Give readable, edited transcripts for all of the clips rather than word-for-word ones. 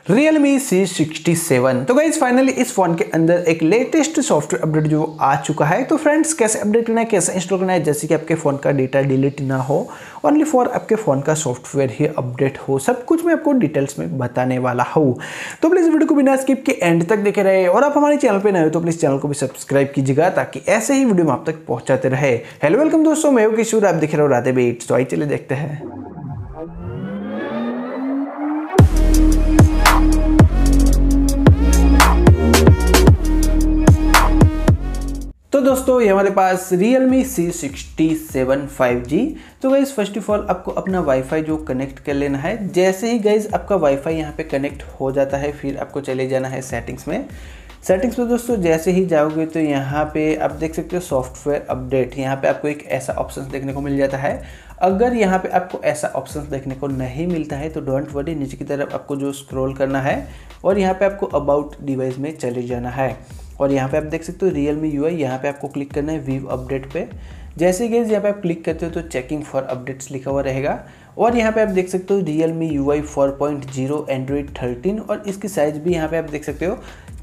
Realme C67। तो guys finally इस phone के अंदर एक लेटेस्ट सॉफ्टवेयर अपडेट जो आ चुका है। तो फ्रेंड्स कैसे अपडेट करना है, कैसे इंस्टॉल करना है, जैसे कि आपके फ़ोन का डेटा डिलीट ना हो, ओनली फॉर आपके फ़ोन का सॉफ्टवेयर ही अपडेट हो, सब कुछ मैं आपको डिटेल्स में बताने वाला हूँ। तो प्लीज़ वीडियो को बिना स्किप के एंड तक देखे रहे, और आप हमारे चैनल पर नए हो तो प्लीज़ चैनल को भी सब्सक्राइब कीजिएगा ताकि ऐसे ही वीडियो में आप तक पहुँचाते रहे। हेलो वेलकम दोस्तों, मैं हूं किशोर, आप देख रहे हो राधे बीट्स। तो आइए चलिए देखते हैं। तो दोस्तों ये हमारे पास Realme C67 5G। तो गाइस फर्स्ट ऑफ ऑल आपको अपना वाईफाई जो कनेक्ट कर लेना है। जैसे ही गाइस आपका वाईफाई यहाँ पे कनेक्ट हो जाता है, फिर आपको चले जाना है सेटिंग्स में। सेटिंग्स में दोस्तों जैसे ही जाओगे तो यहाँ पे आप देख सकते हो सॉफ्टवेयर अपडेट। यहाँ पे आपको एक ऐसा ऑप्शन देखने को मिल जाता है। अगर यहाँ पे आपको ऐसा ऑप्शन देखने को नहीं मिलता है तो डोंट वरी, नीचे की तरफ आपको जो स्क्रॉल करना है और यहाँ पे आपको अबाउट डिवाइस में चले जाना है। और यहाँ पे आप देख सकते हो Realme UI, यहाँ पे आपको क्लिक करना है व्यू अपडेट पे। जैसे कि यहाँ पे आप क्लिक करते हो तो चेकिंग फॉर अपडेट्स लिखा हुआ रहेगा। और यहाँ पे आप देख सकते हो Realme UI 4.0 Android 13, और इसकी साइज़ भी यहाँ पे आप देख सकते हो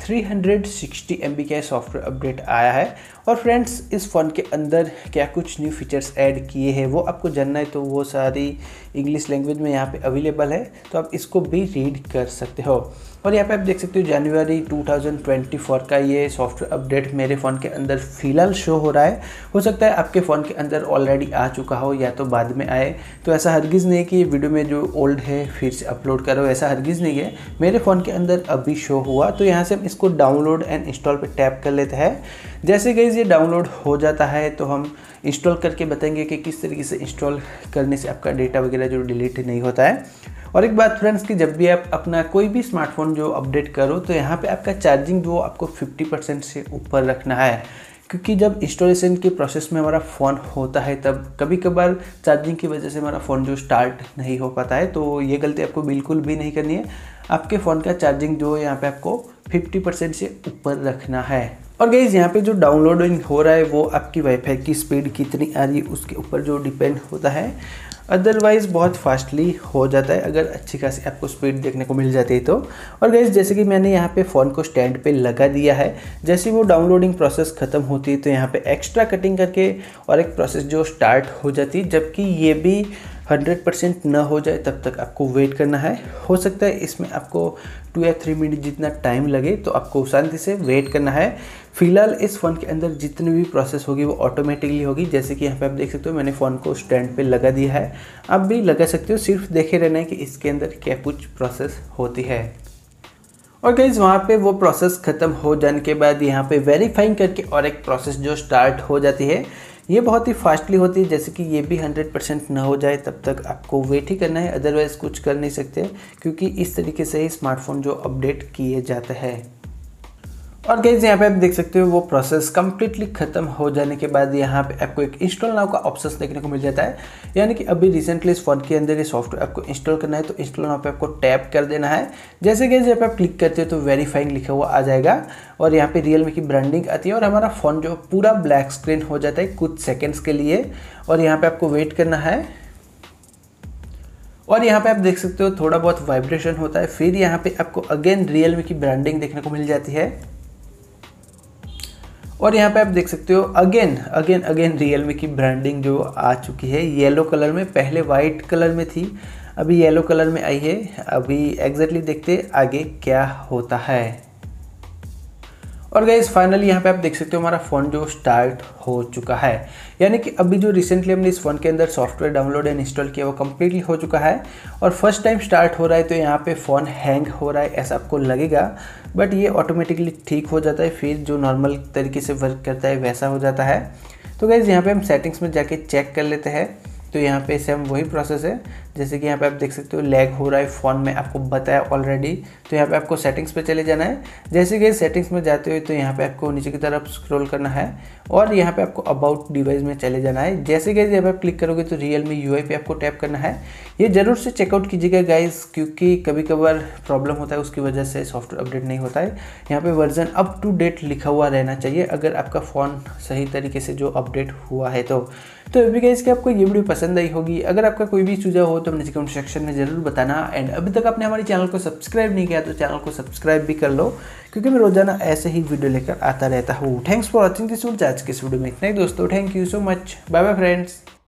360 MB का सॉफ्टवेयर अपडेट आया है। और फ्रेंड्स इस फ़ोन के अंदर क्या कुछ न्यू फीचर्स ऐड किए हैं वो आपको जानना है तो वो सारी इंग्लिश लैंग्वेज में यहाँ पे अवेलेबल है, तो आप इसको भी रीड कर सकते हो। और यहाँ पे आप देख सकते हो जनवरी 2024 का ये सॉफ्टवेयर अपडेट मेरे फ़ोन के अंदर फ़िलहाल शो हो रहा है। हो सकता है आपके फ़ोन के अंदर ऑलरेडी आ चुका हो या तो बाद में आए, तो ऐसा हरगिज़ नहीं है कि ये वीडियो में जो ओल्ड है फिर से अपलोड करो, ऐसा हरगिज़ नहीं है। मेरे फ़ोन के अंदर अभी शो हुआ, तो यहाँ से हम इसको डाउनलोड एंड इंस्टॉल पे टैप कर लेते हैं। जैसे गाइस ये डाउनलोड हो जाता है तो हम इंस्टॉल करके बताएंगे कि किस तरीके से इंस्टॉल करने से आपका डेटा वगैरह जो डिलीट नहीं होता है। और एक बात फ्रेंड्स कि जब भी आप अपना कोई भी स्मार्टफोन जो अपडेट करो तो यहाँ पे आपका चार्जिंग जो आपको 50% से ऊपर रखना है, क्योंकि जब इंस्टॉलेशन के प्रोसेस में हमारा फ़ोन होता है तब कभी कभार चार्जिंग की वजह से हमारा फ़ोन जो स्टार्ट नहीं हो पाता है। तो ये गलती आपको बिल्कुल भी नहीं करनी है। आपके फ़ोन का चार्जिंग जो यहाँ पे आपको 50% से ऊपर रखना है। और गाइस यहाँ पे जो डाउनलोडिंग हो रहा है वो आपकी वाईफाई की स्पीड कितनी आ रही है उसके ऊपर जो डिपेंड होता है। अदरवाइज़ बहुत फास्टली हो जाता है अगर अच्छी खासी आपको स्पीड देखने को मिल जाती है तो। और गाइस जैसे कि मैंने यहाँ पे फ़ोन को स्टैंड पे लगा दिया है, जैसे वो डाउनलोडिंग प्रोसेस ख़त्म होती है तो यहाँ पे एक्स्ट्रा कटिंग करके और एक प्रोसेस जो स्टार्ट हो जाती है, जबकि ये भी 100% न हो जाए तब तक आपको वेट करना है। हो सकता है इसमें आपको 2 या 3 मिनट जितना टाइम लगे, तो आपको शांति से वेट करना है। फिलहाल इस फ़ोन के अंदर जितनी भी प्रोसेस होगी वो ऑटोमेटिकली होगी। जैसे कि यहाँ पे आप देख सकते हो मैंने फ़ोन को स्टैंड पे लगा दिया है, आप भी लगा सकते हो, सिर्फ देखे रहना है कि इसके अंदर क्या कुछ प्रोसेस होती है। और गाइस वहाँ पे वो प्रोसेस ख़त्म हो जाने के बाद यहाँ पे वेरीफाइंग करके और एक प्रोसेस जो स्टार्ट हो जाती है, ये बहुत ही फास्टली होती है। जैसे कि ये भी 100% ना हो जाए तब तक आपको वेट ही करना है, अदरवाइज़ कुछ कर नहीं सकते, क्योंकि इस तरीके से ही स्मार्टफोन जो अपडेट किए जाते हैं। और गाइस यहाँ पे आप देख सकते हो वो प्रोसेस कम्प्लीटली ख़त्म हो जाने के बाद यहाँ पे आपको एक इंस्टॉल नाउ का ऑप्शन देखने को मिल जाता है। यानी कि अभी रिसेंटली इस फ़ोन के अंदर ये सॉफ्टवेयर आपको इंस्टॉल करना है तो इंस्टॉल नाउ पे आपको टैप कर देना है। जैसे कि यहाँ पे आप क्लिक करते हो तो वेरीफाइंग लिखा हुआ आ जाएगा और यहाँ पे Realme की ब्रांडिंग आती है और हमारा फ़ोन जो पूरा ब्लैक स्क्रीन हो जाता है कुछ सेकेंड्स के लिए, और यहाँ पर आपको वेट करना है। और यहाँ पे आप देख सकते हो थोड़ा बहुत वाइब्रेशन होता है, फिर यहाँ पे आपको अगेन Realme की ब्रांडिंग देखने को मिल जाती है। और यहाँ पे आप देख सकते हो अगेन Realme की ब्रांडिंग जो आ चुकी है येलो कलर में, पहले वाइट कलर में थी, अभी येलो कलर में आई है। अभी एग्जैक्टली देखते आगे क्या होता है। और गाइस फाइनली यहाँ पे आप देख सकते हो हमारा फ़ोन जो स्टार्ट हो चुका है। यानी कि अभी जो रिसेंटली हमने इस फ़ोन के अंदर सॉफ्टवेयर डाउनलोड एंड इंस्टॉल किया वो कम्प्लीटली हो चुका है और फर्स्ट टाइम स्टार्ट हो रहा है तो यहाँ पे फ़ोन हैंग हो रहा है ऐसा आपको लगेगा, बट ये ऑटोमेटिकली ठीक हो जाता है, फिर जो नॉर्मल तरीके से वर्क करता है वैसा हो जाता है। तो गाइस यहाँ पे हम सेटिंग्स में जाके चेक कर लेते हैं। तो यहाँ पे सेम वही प्रोसेस है, जैसे कि यहाँ पे आप देख सकते हो लैग हो रहा है फ़ोन में, आपको बताया ऑलरेडी। तो यहाँ पे आपको सेटिंग्स पे चले जाना है। जैसे कि सेटिंग्स में जाते हो तो यहाँ पे आपको नीचे की तरफ स्क्रॉल करना है और यहाँ पे आपको अबाउट डिवाइस में चले जाना है। जैसे कि यहाँ पे आप क्लिक करोगे तो Realme UI पे आपको टैप करना है। ये ज़रूर से चेकआउट कीजिएगा गाइस, क्योंकि कभी कभार प्रॉब्लम होता है उसकी वजह से सॉफ्टवेयर अपडेट नहीं होता है। यहाँ पे वर्जन अप टू डेट लिखा हुआ रहना चाहिए अगर आपका फ़ोन सही तरीके से जो अपडेट हुआ है तो। तो अभी गाइस कि आपको ये वीडियो पसंद आई होगी। अगर आपका कोई भी सुझाव हो तो अपने कमेंट सेक्शन में जरूर बताना। एंड अभी तक आपने हमारे चैनल को सब्सक्राइब नहीं किया तो चैनल को सब्सक्राइब भी कर लो, क्योंकि मैं रोजाना ऐसे ही वीडियो लेकर आता रहता हूँ। Thanks for watching this video. आज के इस वीडियो में इतना ही दोस्तों। Thank you so much. Bye bye friends.